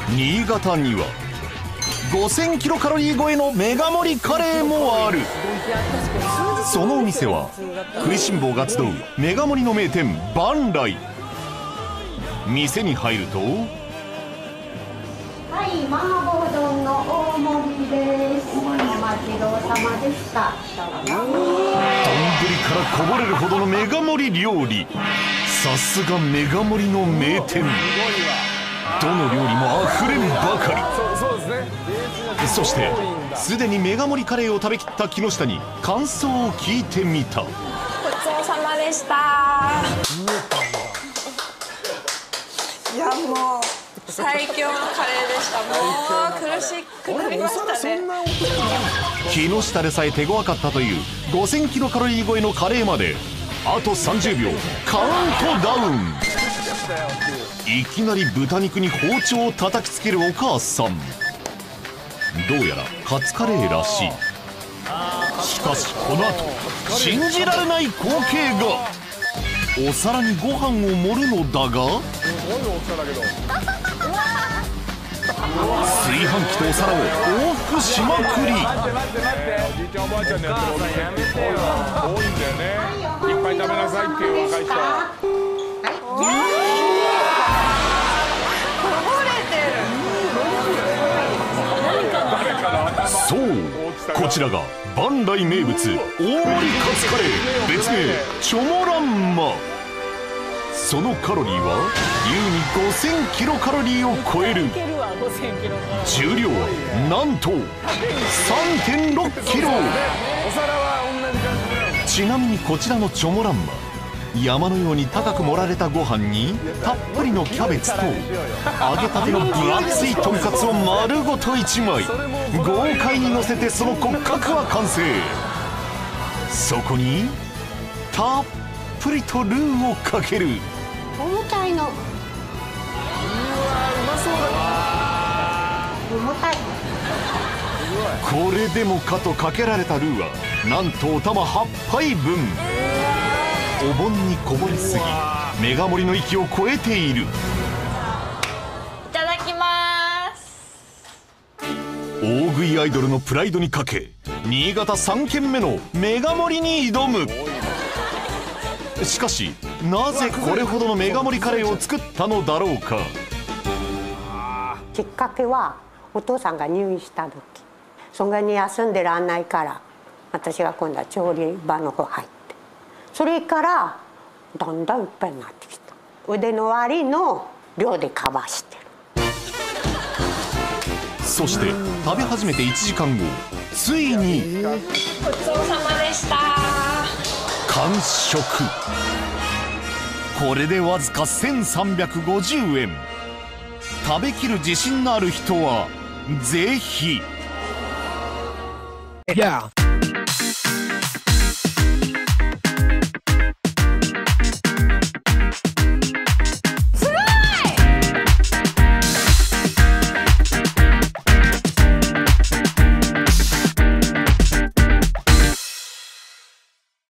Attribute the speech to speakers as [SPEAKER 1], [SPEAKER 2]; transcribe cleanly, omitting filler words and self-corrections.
[SPEAKER 1] 新潟には5000キロカロリー超えのメガ盛りカレーもある。そのお店は食いしん坊が集うメガ盛りの名店万来。店に入ると、
[SPEAKER 2] はい、麻婆丼の大盛りです。お待ちどうさまでした。
[SPEAKER 1] 丼からこぼれるほどのメガ盛り料理。さすがメガ盛りの名店。どの料理もあふれんばかり。そしてすでにメガ盛りカレーを食べきった木下に感想を聞いてみた。
[SPEAKER 3] ごちそうさまでした。いや、もう最強のカレーでした。もう苦しくなりましたね。
[SPEAKER 1] 木下でさえ手強かったという5000キロカロリー超えのカレーまであと30秒カウントダウン。いきなり豚肉に包丁を叩きつけるお母さん。どうやらカツカレーらしい。しかしこの後信じられない光景が。お皿にご飯を盛るのだが、炊飯器とお皿を往復しまくり。そう、こちらが万来名物大盛りカツカレー、別名チョモランマ。そのカロリーは優に5000キロカロリーを超える。重量はなんと 3.6 キロ。ちなみにこちらのチョモランマ、山のように高く盛られたご飯にたっぷりのキャベツと揚げたての分厚いとんかつを丸ごと1枚豪快にのせて、その骨格は完成。そこにたっぷりとルーをかける。
[SPEAKER 2] 重たいの。重たい。
[SPEAKER 1] これでもかとかけられたルーはなんとお玉8杯分。お盆にこぼれすぎメガ盛りの域を超えている。
[SPEAKER 3] いただきます。
[SPEAKER 1] 大食いアイドルのプライドにかけ新潟3軒目のメガ盛りに挑む。しかしなぜこれほどのメガ盛りカレーを作ったのだろうか。
[SPEAKER 2] きっかけはお父さんが入院した時、そんなに休んでらんないから私が今度は調理場の方入って、それからだんだんいっぱいになってきた。腕の割りの量でカバーしてる。
[SPEAKER 1] そして食べ始めて1時間後、ついに
[SPEAKER 3] ごちそうさまでした。
[SPEAKER 1] 完食。これでわずか1350円。食べきる自信のある人はぜひ。